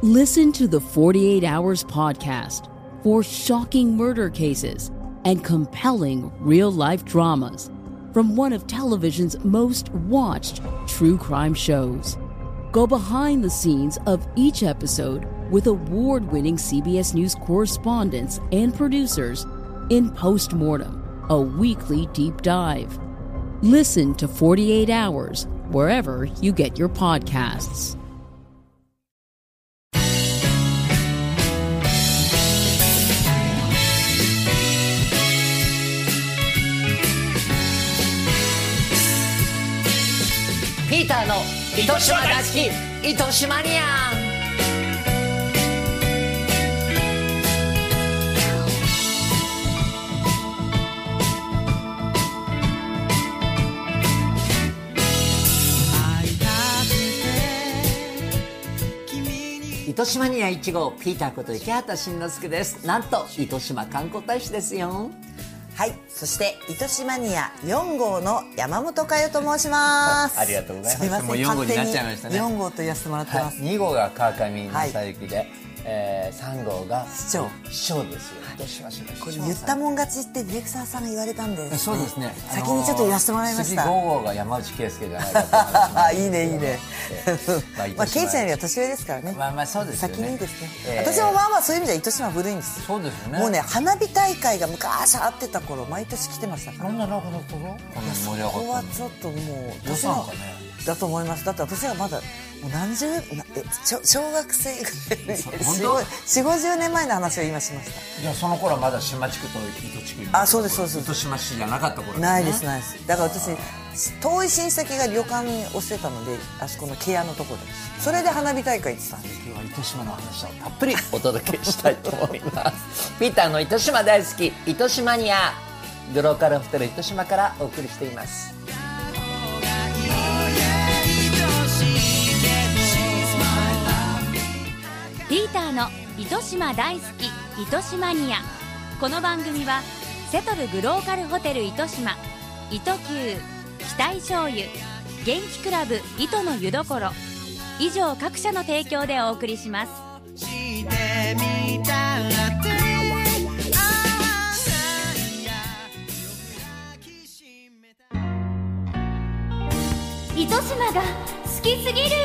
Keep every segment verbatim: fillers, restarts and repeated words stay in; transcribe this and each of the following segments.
Listen to the forty-eight hours podcast for shocking murder cases and compelling real-life dramas from one of television's most watched true crime shows. Go behind the scenes of each episode with award-winning C B S News correspondents and producers in Postmortem, a weekly deep dive. Listen to forty-eight hours wherever you get your podcasts. ピーターの糸島大好き糸島ニアン。糸島ニアいち号ピーターこと池畑慎之介です。なんと糸島観光大使ですよ。 はい、そして糸島ニアよん号の山本佳代と申します。 ありがとうございます。 すみません、 もうよん号になっちゃいましたね。 よん号と言わせてもらってます。 はい、に号が川上正幸で、はい、えー、さん号が市長市長ですよ。糸島市の市長さん。 これ言ったもん勝ちってディレクターさんが言われたんです、ね。 そうですね。 先にちょっと言わせてもらいました。 次ご号が山内圭介じゃないかと思います。 いいねいいね。 まあまあ圭ちゃんよりは年上ですからね。 まあまあそうですよね。 先にですね。 えー、 私もまあまあそういう意味では糸島古いんですよ。 そうですよね。 もうね花火大会が昔あってた頃毎年来てましたから。 こんななくなったの？ そこはちょっともう年なんかね。 だと思います。だって私がまだもう何十え小学生ぐらい四五十年前の話を今しました。 じゃあその頃はまだ島地区と糸地区にあそうですそうです糸島市じゃなかった頃ですね。 ないですないです。だから私遠い親戚が旅館をしてたのであそこのケアのところでそれで花火大会行ってたんです。 今日は糸島の話をたっぷりお届けしたいと思いますピーターの糸島大好き糸島ニアグローカルホテル糸島からお送りしています。 ピーターの糸島大好き糸島ニア。この番組はセトルグローカルホテル糸島、糸球、期待醤油、元気クラブ糸の湯どころ以上各社の提供でお送りします。糸島が好きすぎる。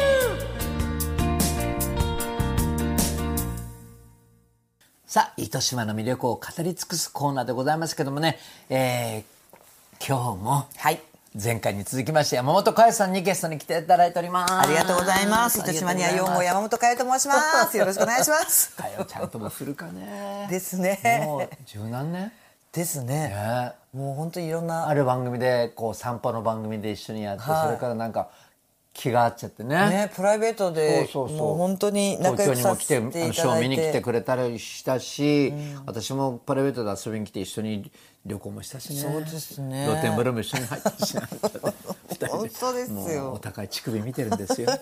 さあ糸島の魅力を語り尽くすコーナーでございますけどもね、えー、今日もはい前回に続きまして山本佳代さんにゲストに来ていただいております。 ありがとうございます。糸島ニアよん号山本佳代と申します。よろしくお願いします。 佳代ちゃんともするかね。 ですね。 もう十何年ですね。ねもう本当にいろんなある番組でこう散歩の番組で一緒にやって、はい、それからなんか気が合っちゃってね。 ねプライベートでそうそうそうもう本当に仲良くさせていただいて、 東京にも来てショー見に来てくれたりしたし、うん、私もプライベートで遊びに来て一緒に旅行もしたしね。 そうですね。 露天風呂も一緒に入ったし本当ですよ。 もうお互い乳首見てるんですよ、はい、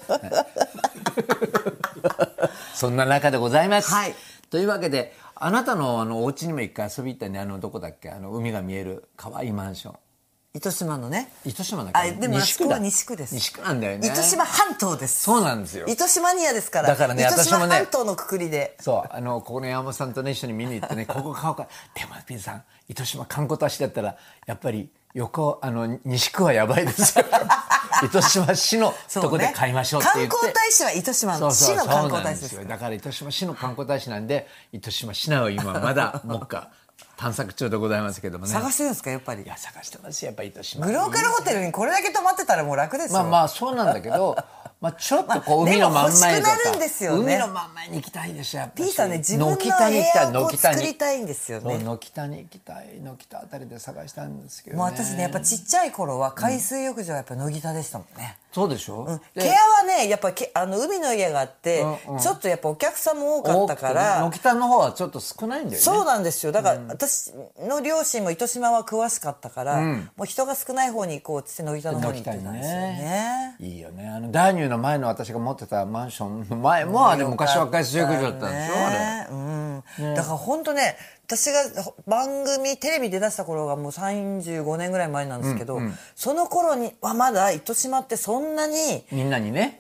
そんな中でございます、はい、というわけであなたのあのお家にも一回遊び行ったね。あのどこだっけ、あの海が見える可愛いマンション糸島のね。 糸島だけどあでもあそこは西区です。 西区なんだよね。 糸島半島です。 そうなんですよ。 糸島ニアですから。 だからね、 糸島半島のくくりで。 そうあのここの山本さんとね一緒に見に行ってねここ買おうか。でもピンさん糸島観光大使だったらやっぱり横あの西区はやばいですよ。糸島市のとこで買いましょうって言って、 観光大使は糸島の市の観光大使です。 だから糸島市の観光大使なんで糸島市内を今まだもっか探索中でございますけどもね。 探してるんですかやっぱり。 いや探してますよやっぱり糸島。 グローカルホテルにこれだけ泊まってたらもう楽ですよ。 まあまあそうなんだけどまあちょっとこう海の真ん前とか、まあね、海の真ん前に行きたいでしょやっぱり。 ピーさんね自分の部屋を作りたいんですよね。 軒田に行きたい。軒田あたりで探したんですけどね。 もう私ねやっぱちっちゃい頃は海水浴場はやっぱ軒田でしたもんね。 そうでしょ、 うん、ケアはねやっぱけあの海の家があって、うんうん、ちょっとやっぱお客さんも多かったから軒田の方はちょっと少ないんだよね。 そうなんですよ。だから、うん、私の両親も糸島は詳しかったから、うん、もう人が少ない方に行こうっつって軒田の方に行ってたんですよね。 いいよね。あのダーニューの前の私が持ってたマンションの前もあれ昔は海水浴場だったんでしょあれ、 うんね、だから本当ね私が番組テレビで出した頃がもうさんじゅうごねんぐらい前なんですけど、うんうん、その頃にはまだ糸島ってそんなにみんなにね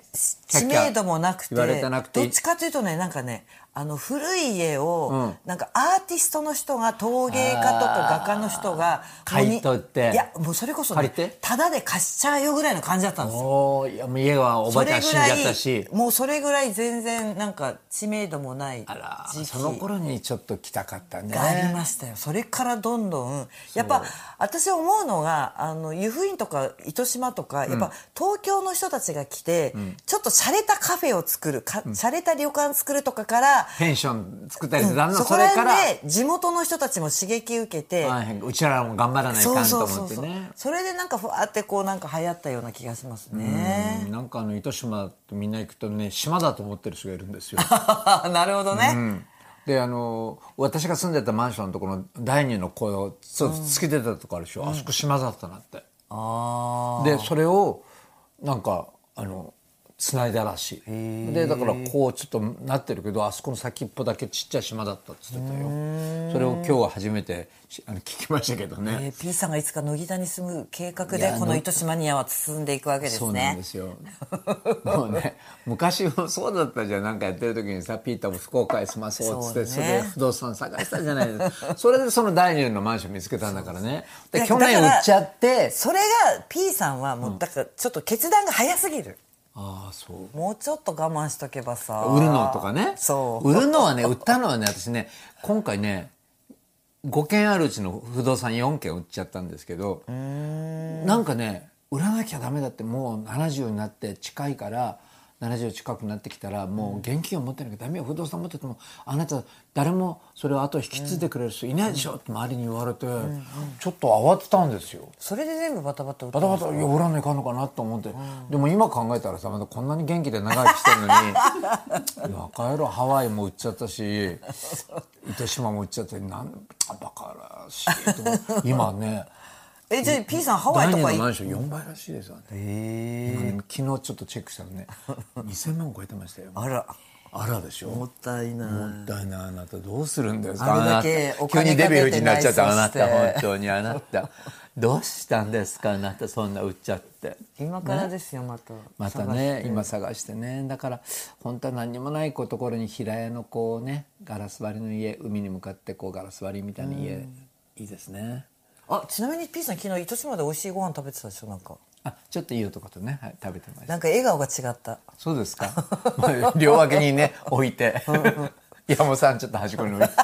知名度もなくて、 言われてなくて、 どっちかというとねなんかねあの古い家を、うん、なんかアーティストの人が陶芸家とか画家の人が買い取って、 いやもうそれこそねタダで貸しちゃうよぐらいの感じだったんですよ。 おいやもう家はおばあちゃん死んじゃったし、 もうそれぐらい全然なんか知名度もない時期、 あらその頃にちょっと来たかったね。 ありましたよ。それからどんどんやっぱ私思うのがあの湯布院とか糸島とか、うん、やっぱ東京の人たちが来て、うん、ちょっと洒落たカフェを作るか、うん、洒落た旅館作るとかからペンション作ったりする、うん、 そこら辺で地元の人たちも刺激受けて、 うちらも頑張らないかんと思ってね。そうそうそうそう、 それでなんかふわってこうなんか流行ったような気がしますね。 うん、なんかあの糸島ってみんな行くとね島だと思ってる人がいるんですよ。 なるほどね。うん、 であの私が住んでたマンションのところの第二の声を突き出てたとこあるでしょ、うん、あそこ島だったなって、あでそれをなんかあの繋いだらしいで、だからこうちょっとなってるけどあそこの先っぽだけちっちゃい島だったって言ってたよ。それを今日は初めてあの聞きましたけどね、 えー、P さんがいつか乃木田に住む計画でこの糸島ニアは進んでいくわけですね。 そうなんですよ。もうね昔もそうだったじゃん。なんかやってる時にさピーターも福岡へ住まそうっつって そ,、ね、それで不動産探したじゃないですか。それでその第二のマンション見つけたんだからね。で去年売っちゃってそれが P さんはもうだからちょっと決断が早すぎる。 ああそうもうちょっと我慢しとけばさ売るのとかね。 そう売るのはね売ったのはね私ね今回ねごけんあるうちの不動産よんけん売っちゃったんですけど、うーんなんかね売らなきゃダメだってもうななじゅうになって近いからななじゅう近くなってきたらもう現金を持ってなきゃダメよ。不動産持っててもあなた誰もそれを後引き継いでくれる人いないでしょって周りに言われて、うんうん、ちょっと慌てたんですよ。 それで全部バタバタ売ったんですか？バタバタいや売らないかんのかなと思って、うん、でも今考えたらさまだこんなに元気で長生きしてるのにバカ野郎ハワイも売っちゃったし糸島も売っちゃってなんバカらしいと思って今ねえじゃあ P さんハワイとか第二のマンションよんばいらしいですよね。へえ。昨日ちょっとチェックしたらねにせんまん超えてましたよ。 あらあらでしょ。 もったいないもったいない。あなたどうするんですか。 あれだけお金急にデヴィ夫人になっちゃったあなてた本当にあなたどうしたんですかあなたそんな売っちゃって。 今からですよ、ね、またまたね今探してね。だから本当は何にもないところに平屋のこうねガラス張りの家海に向かってこうガラス張りみたいな家いいですね。 あちなみに P さん昨日糸島で美味しいご飯食べてたでしょ。なんかあちょっといい男とね、はい、食べてました。 なんか笑顔が違った。 そうですか。両脇にね置いて山本さんちょっと端っこに置いて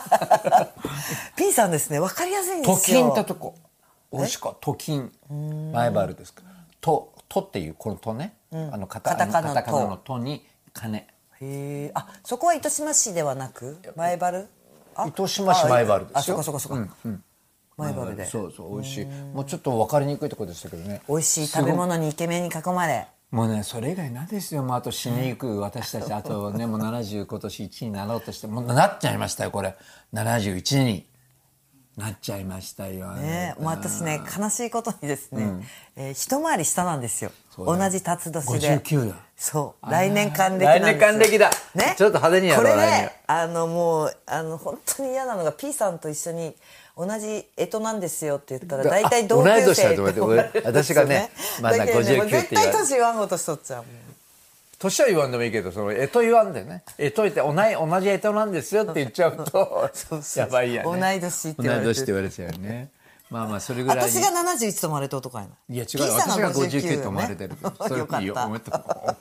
P さんですね分かりやすいんですよ。 都金ってとこ美味しかった。都金前原ですか。ととっていうこのとね、うん、あのカタカナのとに金。へえ。あそこは糸島市ではなく前原。 糸島市前原ですよ。 あそこそこそこ。うんうん前原でそうそう美味しい。もうちょっと分かりにくいところでしたけどね。 美味しい食べ物にイケメンに囲まれもうねそれ以外なんですよ。もうあと死にゆく私たちあとねもうななじゅう今年いちになろうとしてもうなっちゃいましたよ。これななじゅういちになっちゃいましたよね。もう私ね悲しいことにですね、うんえー、一回り下なんですよ。同じ辰年でごじゅうきゅうだ。 そう来年還暦なんですよ。 来年還暦だ、ね、ちょっと派手にやろう。 これねあのもうあの本当に嫌なのが P さんと一緒に同じ干支なんですよって言ったら大体同級生って言われるんですよね。 私がねまだごじゅうきゅうって言われる。 絶対年言わんごとしとっちゃう。 年は言わんでもいいけどその干支言わんでね干支って同じ同じ干支なんですよって言っちゃうとそうそうやばいやね。 同い年って言われて同い年って言われちゃうよね。まあまあそれぐらい私がななじゅういちと生まれた男やな。 いや違う私がごじゅうきゅうと生まれてる。それいいよおめでとう。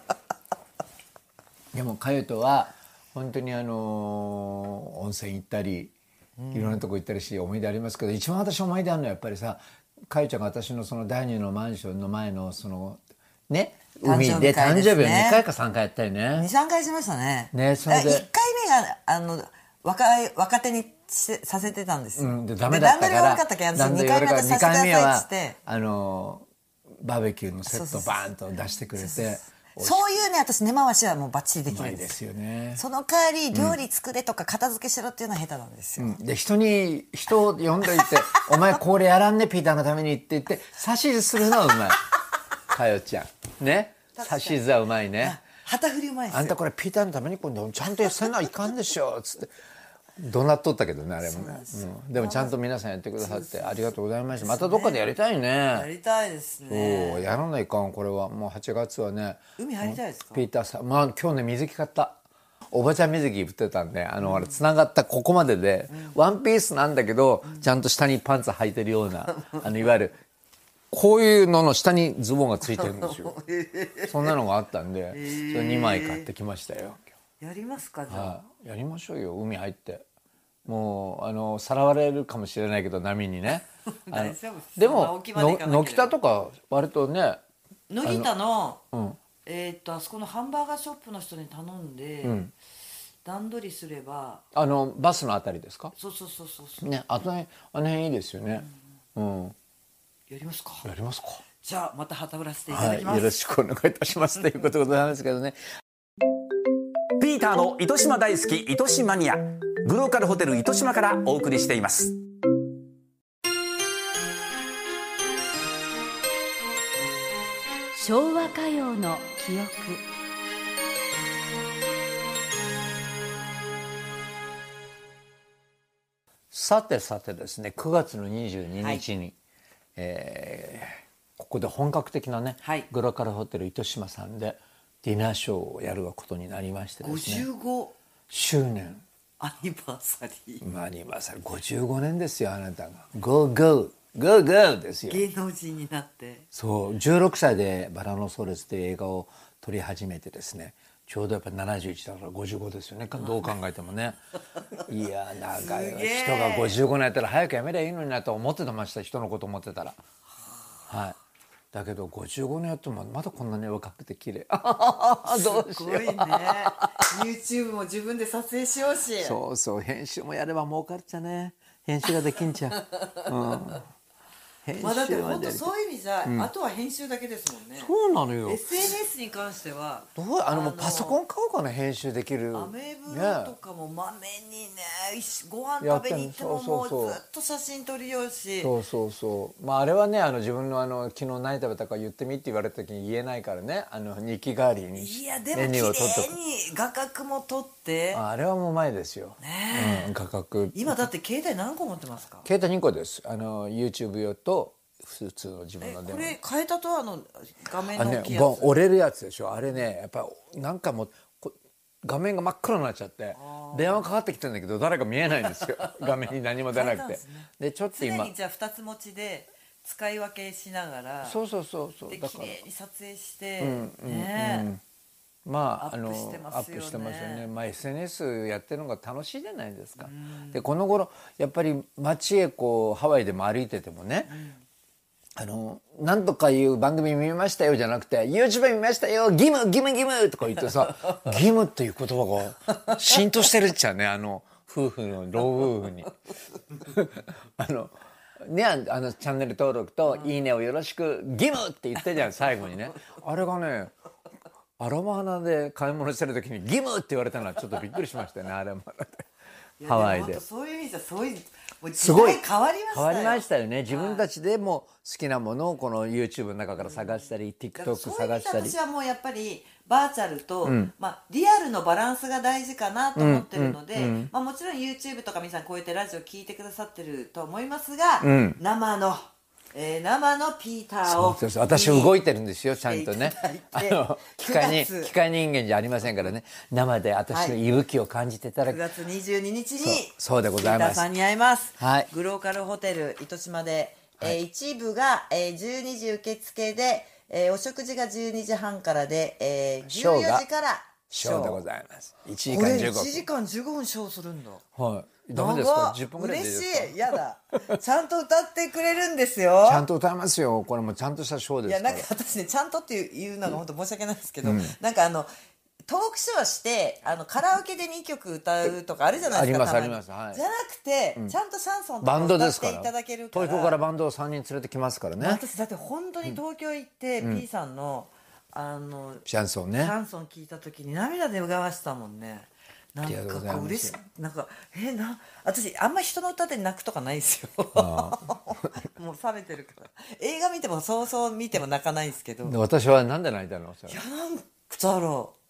でもかゆとは本当にあの温泉行ったりいろんなとこ行ったりし思い出ありますけど、一番私思い出あるのはやっぱりさかゆちゃんが私のその第二のマンションの前のそのね海で誕生日をにかいかさんかいやったよね。 にさんかいしましたね。 ねそれでいっかいめがあの若い若手にさせてたんですよ。 うん、でダメだったから段取りが悪かったからにかいめさせてくださいっつってあのバーベキューのセットバーンと出してくれて。 そういうね私根回しはもうバッチリできるんです。 うまいですよね。 その代わり料理作れとか片付けしろっていうのは下手なんですよ、 うん、で人に人を呼んどいてお前これやらんねピーターのためにって言って指図するのはうまい。かよちゃんね指図はうまいね。 旗振りうまいですよ。 あんたこれピーターのために今度ちゃんとせないかんでしょつって怒鳴っとったけどねあれもね。で, うん、でもちゃんと皆さんやってくださってありがとうございました。またどっかでやりたいね。 やりたいですね。 そうやらないかん。これはもうはちがつはね海入りたいですか。 ピーターさん、まあ今日ね水着買った。おばちゃん水着売ってたんで、あの、うん、つながったここまでで、うん、ワンピースなんだけど、うん、ちゃんと下にパンツ履いてるような、あのいわゆるこういうのの下にズボンがついてるんですよ。そんなのがあったんで、それにまい買ってきましたよ。 やりますかじゃあ、 はあ、やりましょうよ。海入ってもうあのさらわれるかもしれないけど波にね大丈夫でも野北とか割とね野北の、うん、えー、っとあそこのハンバーガーショップの人に頼んで、うん、段取りすればあのバスのあたりですか。 そうそうそうそうね、あの辺あの辺いいですよね、うんうん、 やりますか。 やりますか。 じゃあまた旗ぶらせていただきます、 はい、よろしくお願いいたしますということでございますけどね。 ピーターの糸島大好き糸島ニア、グローカルホテル糸島からお送りしています。 昭和歌謡の記憶。 さてさてですね、くがつのにじゅうににちに、はい、えー、ここで本格的なね、はい、グローカルホテル糸島さんでディナーショーをやることになりましてですね、 ごじゅうごしゅうねんアニバーサリーアニバーサリーごじゅうごねんですよ。あなたがゴーゴーゴーゴーですよ。 芸能人になって。 そうじゅうろくさいでバラのソレスという映画を撮り始めてですね、ちょうどやっぱななじゅういちだからごじゅうごですよね、どう考えてもね。いや長い人がごじゅうごねんやったら早くやめりゃいいのになと思ってました、人のこと思ってたら。はい、だけどごじゅうごねんやってもまだこんなに若くて綺麗どうしよう。すごいね YouTube も自分で撮影しようし。 そうそう、編集もやれば儲かるっちゃね。編集ができんちゃう、うん、 まあだって本当そういう意味じゃ、うん、あとは編集だけですもんね。 そうなのよ。 エスエヌエス に関してはどうあのあのパソコン買おうかな、編集できる。 アメブロとかもまめにね、ご飯食べに行ってももうずっと写真撮りようし。 そうそうそう、まああれはね、あの自分のあの昨日何食べたか言ってみって言われた時に言えないからね、あの日記代わりにいやでも綺麗に画角も撮って。 あ, あれはもう前ですよ、ね、うん、画角。 今だって携帯何個持ってますか。 携帯にこです。あの YouTube 用と普通の自分の電話。 これ変えたとあの画面の大きいやつ、 ね、折れるやつでしょあれね。やっぱなんかもう画面が真っ黒になっちゃって電話かかってきてるんだけど誰か見えないんですよ画面に何も出なくて。で、ね、でちょっと今常にじゃあふたつ持ちで使い分けしながら、 そうそうそうそう、 で綺麗に撮影して、 うんね、 うんうん、まあ、 アップしてますよね。 アップしてますよね。まあ エスエヌエス やってるのが楽しいじゃないですか。でこの頃やっぱり街へこうハワイでも歩いててもね、うん、あのなんとかいう番組見ましたよじゃなくて YouTube 見ましたよ義務義務義務とか言ってさ義務っていう言葉が浸透してるっちゃね、あの夫婦の老夫婦にあのね、あのチャンネル登録といいねをよろしく義務って言ってじゃん最後にね。あれがねアロマ花で買い物してる時に義務って言われたのはちょっとびっくりしましたよね。アロマ花でハワイで。 そういう意味じゃそういうもう時代変わりましたよ。 変わりましたよね。自分たちでも好きなものをこの YouTube の中から探したり、うん、TikTok 探したり。 私はもうやっぱりバーチャルと、うん、まあ、リアルのバランスが大事かなと思ってるので、うんうんうん、まあ、もちろん YouTube とか皆さんこうやってラジオ聞いてくださってると思いますが、うん、生のえー、生のピーターをそうそうそう、私動いてるんですよちゃんとね。あの機械に機械人間じゃありませんからね、生で私の息吹を感じていただく、 はい、くがつにじゅうににちにそう、そうでございます。 ピーターさんに会います、 はい、 グローカルホテル糸島で、はい、えー、一部が、えー、じゅうにじ受付で、えー、お食事がじゅうにじはんからで、えー、じゅうよじからショーでございます。いちじかんじゅうごふん。 いちじかんじゅうごふんショーするんだ。 はい。ダメですか？じゅっぷんぐらいでいいですか？ 嬉しい。やだ。ちゃんと歌ってくれるんですよ。 ちゃんと歌いますよ。これもちゃんとしたショーですから。 いやなんか私ね、ちゃんとっていうのが本当申し訳ないですけど、うん、なんかあのトークショーしてあのカラオケでにきょく歌うとかあるじゃないですか。 ありますあります。はい。 じゃなくて、うん、ちゃんとシャンソンとか歌っていただけるから。 東京からバンドをさんにん連れてきますからね。 私だって本当に東京行って、うん、P さんのあのシャンソンね。 シャンソン聞いた時に涙で歌わしたもんね。なんかこう嬉しくなんかえな私あんま人の歌で泣くとかないですよ。もう冷めてるから映画見てもそうそう見ても泣かないんですけど。 私はなんで泣いたの？ いやなんだろ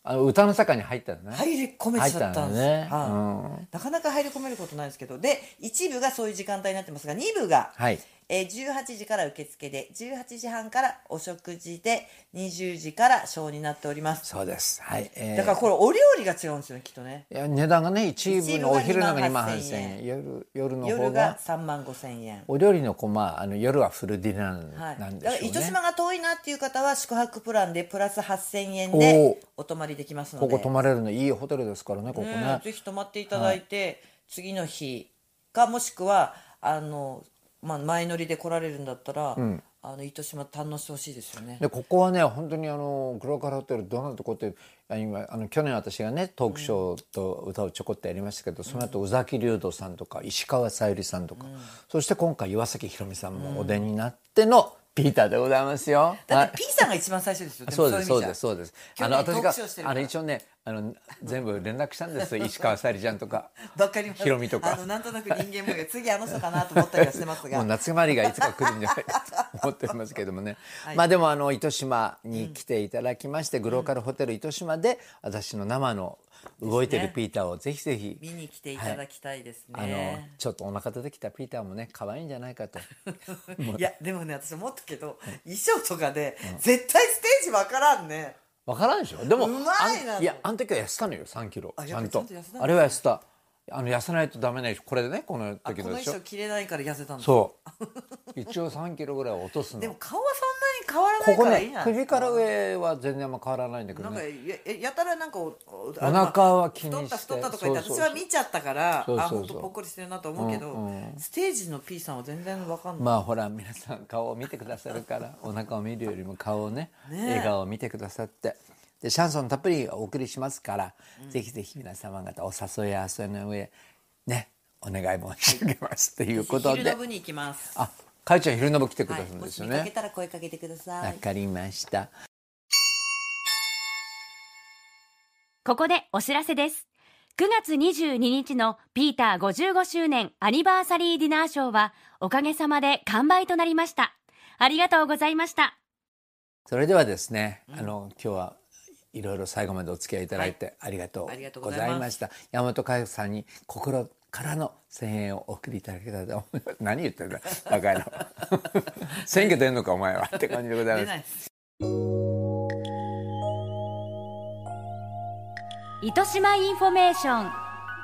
あの歌の中に入ったのね。 入り込めちゃったんです入ったのね、 はいうんなかなか入り込めることないですけど、で一部がそういう時間帯になってますが、二部が、 はいえー、じゅうはちじから受付で、じゅうはちじはんからお食事で、にじゅうじからショーになっております。 そうです、はいえーだからこれお料理が違うんですよね、きっとね。 いや値段がね一部のお昼のがにまんはっ一部がにまんはっせんえんせんえん、夜夜の方夜ががさんまんごせんえん。 お料理の子、まあ、あの夜はフルディナーはい、 なんでしょうね、 だから糸島が遠いなっていう方は宿泊プランでプラスはっせんえんおでーお泊まりできますのこで、 こ泊まれるのいいホテルですからね、ここねねぜひ泊まっていただいて、次の日かもしくはあの、まあ、前乗りで来られるんだったら、あの糸島堪能してほしいですよね。 でここはね本当にあのグローカルホテルどんなとこってあ今あの去年私がねトークショーと歌をちょこっとやりましたけど、その後宇崎竜斗さんとか石川さゆりさんとか、そして今回岩崎宏美さんもお出になってのピーターでございますよ。 だって P さんが一番最初ですよ。 そうですそうでもですそうです。 去年あの私トークショーしてるからがあの一応ねあの全部連絡したんですよ石川さゆりちゃんとかわかります。 ヒロミとかあのなんとなく人間模様次あの人かなと思ったりはしてますが、 もう夏まりがいつか来るんじゃないかと思っておりますけどもね、はい、まあでもあの糸島に来ていただきまして、うん、グローカルホテル糸島で私の生の動いてるピーターをぜひぜひ見に来ていただきたいですね、 はい、あのちょっとお腹出てきたピーターもね可愛いんじゃないかといやでもね私思ったけど、衣装とかで、うん、絶対ステージわからんね。 わからんでしょ。でもうまいな。 いやあの時は痩せたのよさんキロあちゃんと。 ちゃんとあれは痩せた。あの痩せないとダメなこれでねこの時のでしょ。 この衣装着れないから痩せたんです。 そう一応さんキロぐらい落とすの。 でも顔はそんなに変わらないからいいな。 ここね首から上は全然あんま変わらないんだけどね。 なんか や, やたらなんか お, お腹は気にして太った太ったとか言って私は見ちゃったからそうそうそうあ本当ぽっこりしてるなと思うけど、うんうん、ステージの P さんは全然わかんない。 まあほら皆さん顔を見てくださるからお腹を見るよりも顔を ね, ね笑顔を見てくださってでシャンソンたっぷりお送りしますから、うん、ぜひぜひ皆様方お誘いや遊びの上ねお願い申し上げますということで、 昼の部に行きます。 あかいちゃん昼の部来てくださるんですよね、 はい、もし見かけたら声かけてください。 わかりました。 ここでお知らせです。くがつにじゅうににちのピーターごじゅうごしゅうねんアニバーサリーディナーショーはおかげさまで完売となりました。ありがとうございました。 それではですね、うん、あの今日はいろいろ最後までお付き合いいただいてありがとうございました。山本佳代さんに心からのせんえんをお送りいただけたらと思います。何言ってんだバカ野郎選挙出んのかお前はって感じでございます。 糸島インフォメーション。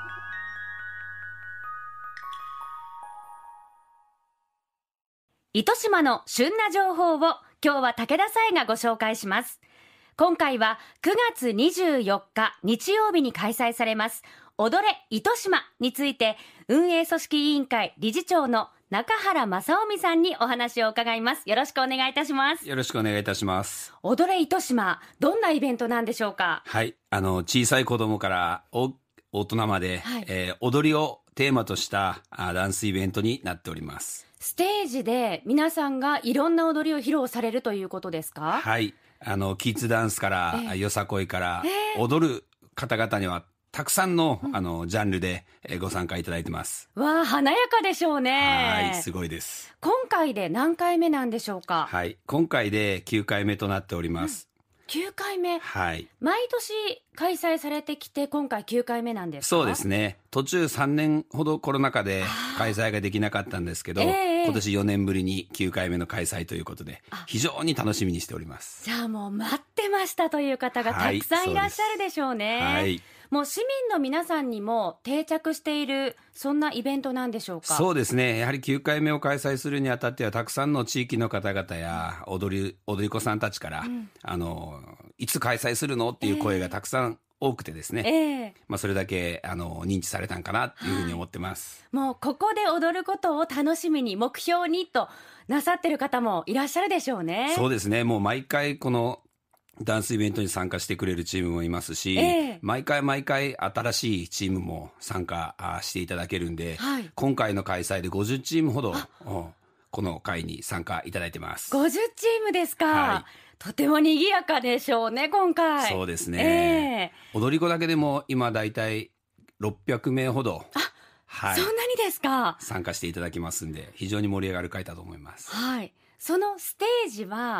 糸島の旬な情報を今日は武田沙絵がご紹介します。今回はくがつにじゅうよっか日曜日に開催されます踊れ糸島について運営組織委員会理事長の中原正臣さんにお話を伺います。よろしくお願いいたします。 よろしくお願いいたします。 踊れ糸島、どんなイベントなんでしょうか？ はい、あの小さい子供から大人まで、はいえー、踊りをテーマとしたダンスイベントになっております。 ステージで皆さんがいろんな踊りを披露されるということですか？ はい、あのキッズダンスから、えー、よさこいから、えー、踊る方々にはたくさんの、うん、あのジャンルでご参加いただいてます。 わあ華やかでしょうね。 はいすごいです。 今回で何回目なんでしょうか？ はい今回できゅうかいめとなっております、 うん、きゅうかいめ。 はい毎年開催されてきて今回きゅうかいめなんですか？ そうですね。途中さんねんほどコロナ禍で開催ができなかったんですけど、えー、今年よねんぶりにきゅうかいめの開催ということで非常に楽しみにしております。 じゃあもう待ってましたという方がたくさんいらっしゃるでしょうね。はい、もう市民の皆さんにも定着しているそんなイベントなんでしょうか？ そうですね。やはりきゅうかいめを開催するにあたってはたくさんの地域の方々や踊り、踊り子さんたちから、うん、あのいつ開催するのっていう声がたくさん多くてですね、えーまあ、それだけあの認知されたんかなっていうふうに思ってます、 はい、もうここで踊ることを楽しみに目標にとなさってる方もいらっしゃるでしょうね。 そうですね。もう毎回このダンスイベントに参加してくれるチームもいますし、えー、毎回毎回新しいチームも参加していただけるんで、はい、今回の開催でごじゅうチームほどこの会に参加いただいてます。 ごじゅうチームですか、はい、とても賑やかでしょうね今回。 そうですね、えー、踊り子だけでも今だいたいろっぴゃくめいほど、 あ、はい、そんなにですか。 参加していただきますんで非常に盛り上がる会だと思います。 はい、そのステージは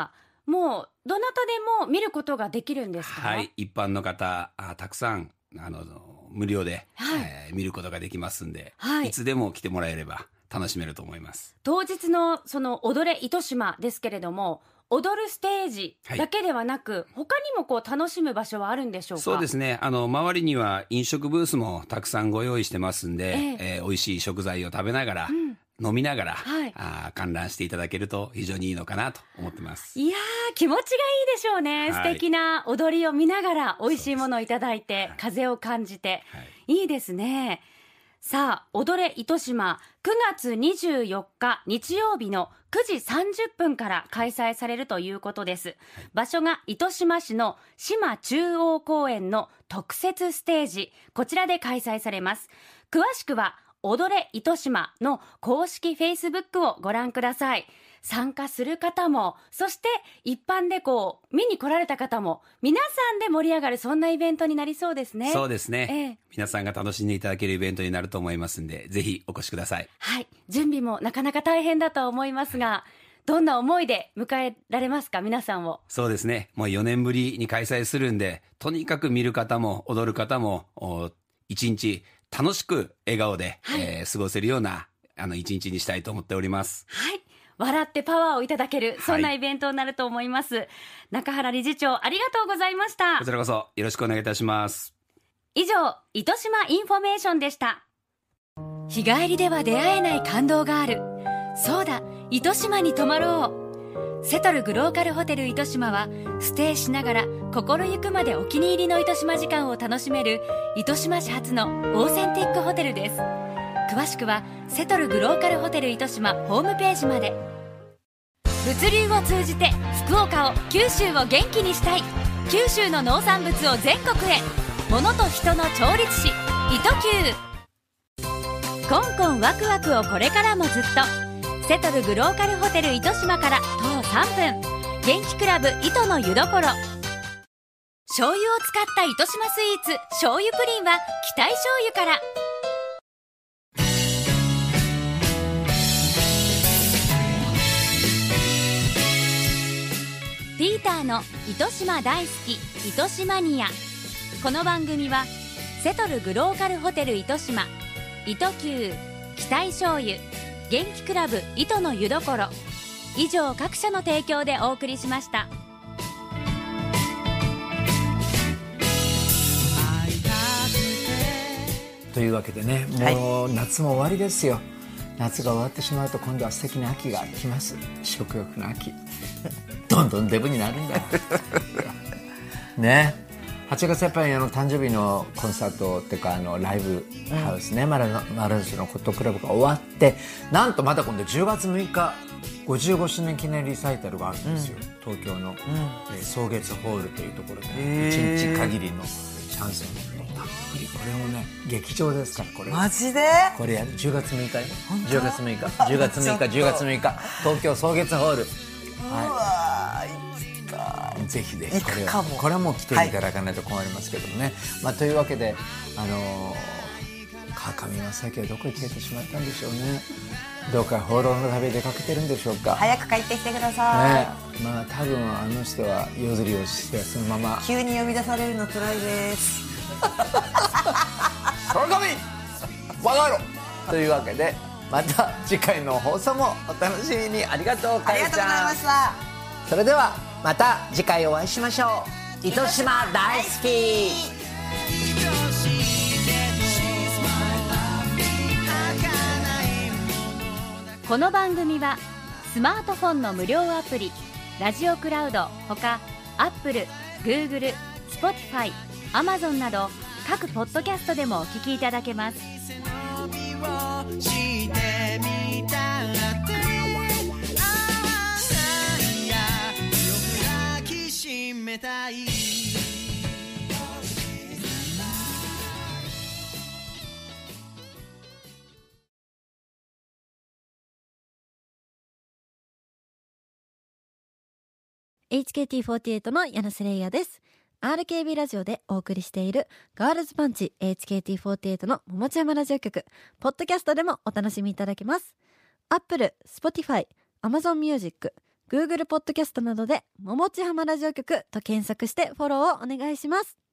もうどなたでも見ることができるんですか？ はい、一般の方あたくさんあの無料で、はい、えー、見ることができますんで、はい、いつでも来てもらえれば楽しめると思います。 当日のその踊れ糸島ですけれども、踊るステージだけではなく、はい、他にもこう楽しむ場所はあるんでしょうか？ そうですね、あの周りには飲食ブースもたくさんご用意してますんで、えーえー、美味しい食材を食べながら、うん、飲みながら、はい、あ観覧していただけると非常にいいのかなと思ってます。 いやー、気持ちがいいでしょうね、はい、素敵な踊りを見ながら美味しいものをいただいて、風を感じて、はい、いいですね。さあ、踊れ糸島、くがつにじゅうよっか日曜日のくじさんじゅっぷんから開催されるということです。はい、場所が糸島市の島中央公園の特設ステージ、こちらで開催されます。詳しくは踊れ糸島の公式フェイスブックをご覧ください。参加する方も、そして一般でこう見に来られた方も、皆さんで盛り上がる、そんなイベントになりそうですね。 そうですね、ええ、皆さんが楽しんでいただけるイベントになると思いますんで、ぜひお越しください。 はい、準備もなかなか大変だと思いますが、はい、どんな思いで迎えられますか、皆さんを？ そうですね、もうよねんぶりに開催するんで、とにかく見る方も踊る方も一日楽しく笑顔で、はい、えー、過ごせるようなあの一日にしたいと思っております。 はい、笑ってパワーをいただける、そんなイベントになると思います。はい、中原理事長、ありがとうございました。 こちらこそよろしくお願いいたします。 以上、糸島インフォメーションでした。日帰りでは出会えない感動がある。そうだ、糸島に泊まろう。セトルグローカルホテル糸島は、ステイしながら心ゆくまでお気に入りの糸島時間を楽しめる糸島市初のオーセンティックホテルです。詳しくはセトルグローカルホテル糸島ホームページまで。物流を通じて福岡を、九州を元気にしたい。九州の農産物を全国へ。物と人の調律師、糸球。コンコンワクワクをこれからもずっと。セトルグローカルホテル糸島から徒歩さんぷん。元気クラブ糸の湯どころ。醤油を使った糸島スイーツ、醤油プリンは期待醤油から。ピーターの糸島大好き糸島ニア。この番組はセトルグローカルホテル糸島、糸球、期待醤油、元気クラブ糸の湯どころ、以上各社の提供でお送りしました。 というわけでね、もう夏も終わりですよ。夏が終わってしまうと今度は素敵な秋が来ます。食欲の秋。どんどんデブになるんだね。はちがつやっぱりあの誕生日のコンサートっていうかあのライブハウスね、うん、マラマラソンのコットクラブが終わって、なんとまた今度じゅうがつむいかごじゅうごしゅねん記念リサイタルがあるんですよ、うん、東京の、うんえー、草月ホールというところで、ね、いちにち限りのシャンソンのたっぷり、これもね劇場ですから、これマジでこれやるじゅうがつむいかよ、じゅうがつむいかじゅうがつむいかじゅうがつむいか東京草月ホール、はい、ぜひぜひこれはこれはもう来ていただかないと困りますけどもね、はい、まあ、というわけであのー、川上正明はどこへ消えてしまったんでしょうね。どうか放浪の旅へ出かけてるんでしょうか。 早く帰ってきてください、ね、まあ多分あの人は夜釣りをしてそのまま急に呼び出されるのつらいです川上バカ野郎というわけで、また次回の放送もお楽しみに。ありがとうかえちゃん。ありがとうございました。それではまた次回お会いしましょう。糸島大好き。 この番組はスマートフォンの無料アプリラジオクラウドほかアップル、グーグル、スポティファイ、アマゾンなど各ポッドキャストでもお聞きいただけます。 エイチケーティーフォーティーエイト の柳瀬玲也です。アールケービー ラジオでお送りしているガールズパンチ エイチケーティーフォーティーエイト の桃地山ラジオ局、ポッドキャストでもお楽しみいただけます。Apple、Spotify、Amazon Music、 Google ポッドキャストなどでももちはまラジオ局と検索してフォローをお願いします。